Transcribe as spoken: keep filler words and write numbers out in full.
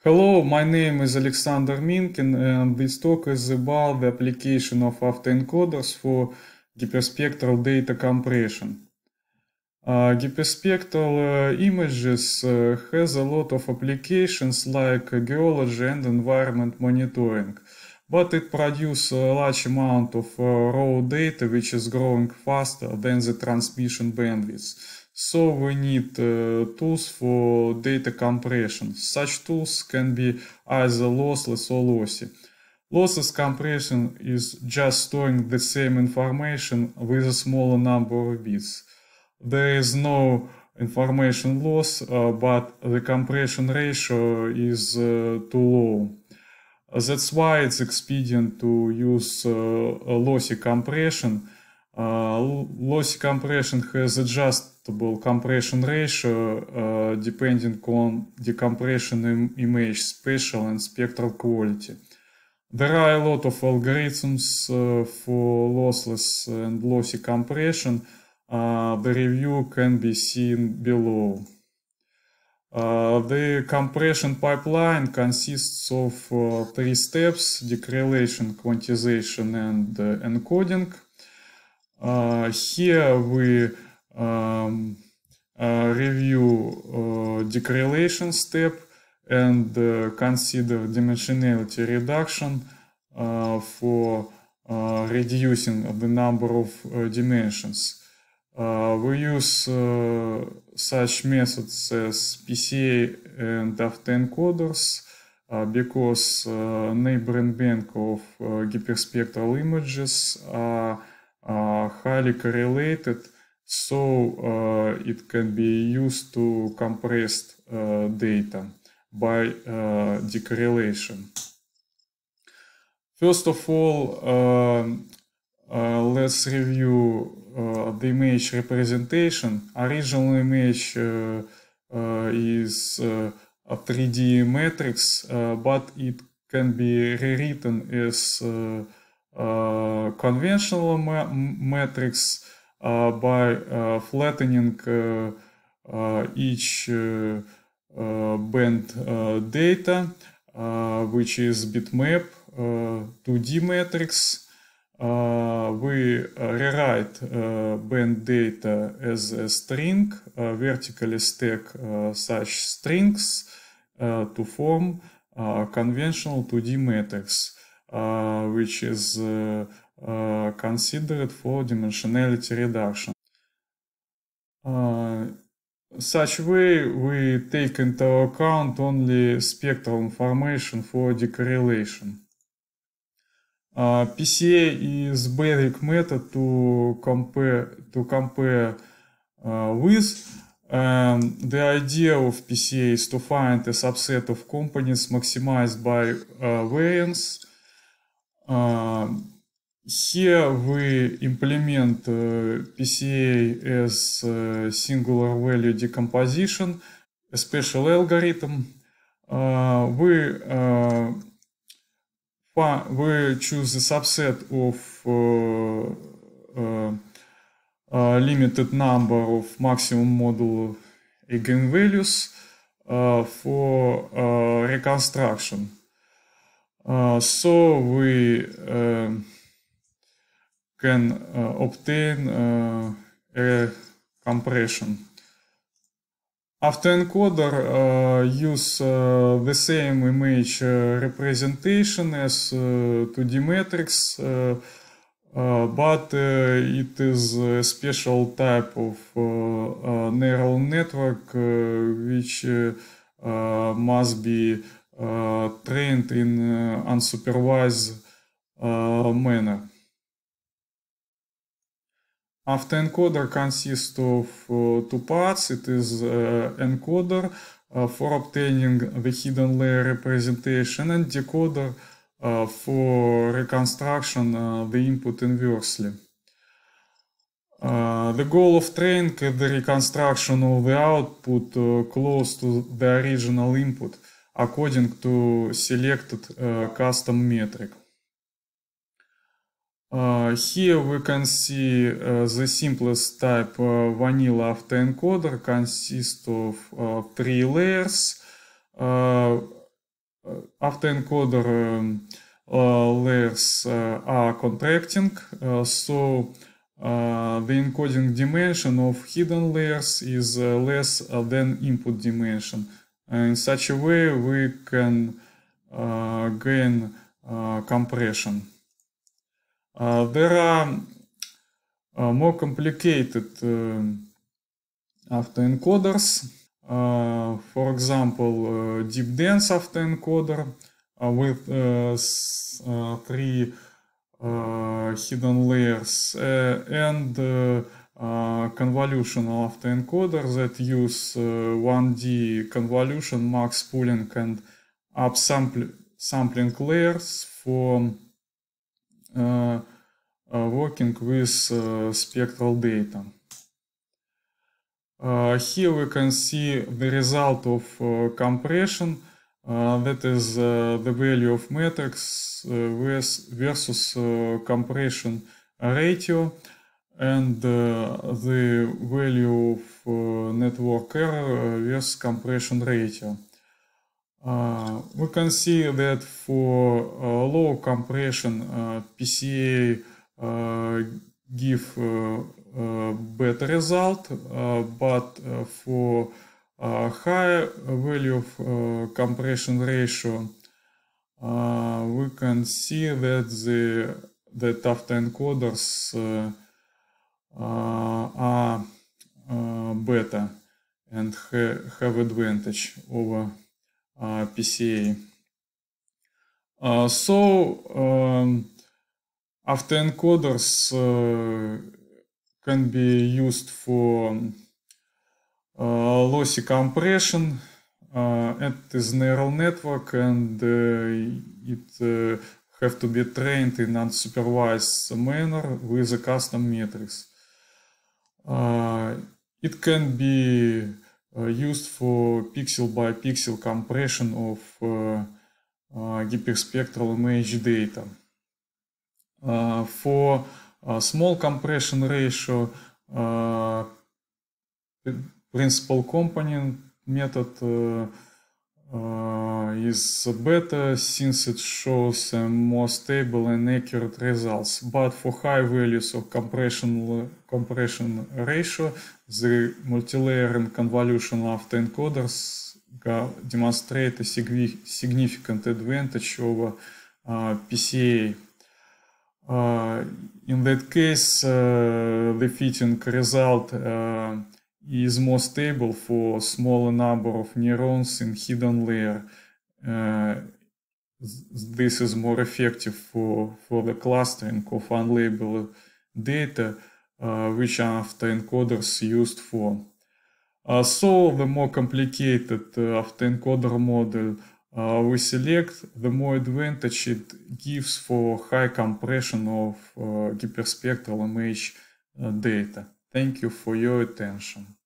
Hello, my name is Alexander Minkin, and this talk is about the application of autoencoders for hyperspectral data compression. Uh, hyperspectral uh, images uh, has a lot of applications like uh, geology and environment monitoring, but it produces a large amount of uh, raw data which is growing faster than the transmission bandwidth. So we need uh, tools for data compression. Such tools can be either lossless or lossy. Lossless compression is just storing the same information with a smaller number of bits. There is no information loss, uh, but the compression ratio is uh, too low. That's why it's expedient to use uh, a lossy compression. Uh, lossy compression has adjustable compression ratio uh, depending on decompression im image spatial and spectral quality. There are a lot of algorithms uh, for lossless and lossy compression. Uh, the review can be seen below. Uh, the compression pipeline consists of uh, three steps: decorrelation, quantization, and uh, encoding. Uh, here we um, uh, review uh, decorrelation step and uh, consider dimensionality reduction uh, for uh, reducing the number of uh, dimensions. Uh, we use uh, such methods as P C A and autoencoders uh, because uh, neighboring bank of uh, hyperspectral images are uh, highly correlated, so uh, it can be used to compress uh, data by uh, decorrelation. First of all, uh, uh, let's review uh, the image representation. Original image uh, uh, is uh, a three D matrix, uh, but it can be rewritten as uh, uh, conventional ma matrix uh, by uh, flattening uh, uh, each uh, uh, band uh, data, uh, which is bitmap uh, two D matrix. Uh, we uh, rewrite uh, band data as a string, uh, vertically stack uh, such strings uh, to form a conventional two D matrix, uh, which is uh, uh, considered for dimensionality reduction. Uh, such way, we take into account only spectral information for decorrelation. Uh, P C A is basic method to compare to compare uh, with. Um, the idea of P C A is to find a subset of components maximized by uh, variance. Uh, here we implement uh, P C A as uh, singular value decomposition, a special algorithm. Uh, we uh, we choose a subset of uh, uh, uh, limited number of maximum modular eigenvalues uh, for uh, reconstruction. Uh, so we uh, can uh, obtain uh, a compression. Autoencoder uh, use uh, the same image uh, representation as uh, two D matrix, uh, uh, but uh, it is a special type of uh, uh, neural network uh, which uh, uh, must be uh, trained in uh, unsupervised uh, manner. Autoencoder consists of uh, two parts. It is uh, encoder uh, for obtaining the hidden layer representation and decoder uh, for reconstruction uh, the input inversely. Uh, the goal of training is the reconstruction of the output uh, close to the original input according to selected uh, custom metric. Uh, here we can see uh, the simplest type uh, vanilla autoencoder consists of uh, three layers. Uh, autoencoder um, uh, layers uh, are contracting, uh, so uh, the encoding dimension of hidden layers is uh, less than input dimension. And in such a way, we can uh, gain uh, compression. Uh, there are uh, more complicated uh, autoencoders. Uh, for example, uh, deep dense autoencoder uh, with uh, uh, three uh, hidden layers uh, and uh, uh, convolutional autoencoder that use uh, one D convolution, max pooling, and upsampling layers for uh, uh, working with uh, spectral data. Uh, here we can see the result of uh, compression, uh, that is uh, the value of matrix uh, versus uh, compression ratio, and uh, the value of uh, network error versus compression ratio. Uh, we can see that for uh, low compression uh, P C A uh, give uh, uh, better result, uh, but uh, for uh, high value of uh, compression ratio, uh, we can see that the that autoencoders uh, uh, are uh, better and ha have advantage over uh, P C A. Uh, so um, autoencoders uh, can be used for uh, lossy compression. Uh, it is neural network, and uh, it uh, have to be trained in unsupervised manner with a custom matrix. Uh, it can be uh, used for pixel by pixel compression of uh, uh, hyperspectral image data. Uh, for uh, small compression ratio, uh, principal component method uh, uh, is better since it shows uh, more stable and accurate results. But for high values of compression compression ratio, the multilayer and convolutional autoencoders demonstrate a significant advantage over uh, P C A. Uh, in that case, uh, the fitting result uh, is more stable for smaller number of neurons in hidden layer. Uh, this is more effective for, for the clustering of unlabeled data, uh, which autoencoders used for. Uh, so the more complicated uh, autoencoder model Uh, we select, the more advantage it gives for high compression of uh, hyperspectral image uh, data. Thank you for your attention.